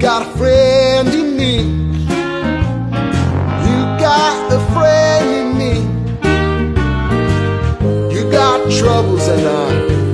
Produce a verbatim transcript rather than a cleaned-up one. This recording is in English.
got a friend in me. You got a friend in me. You got troubles and I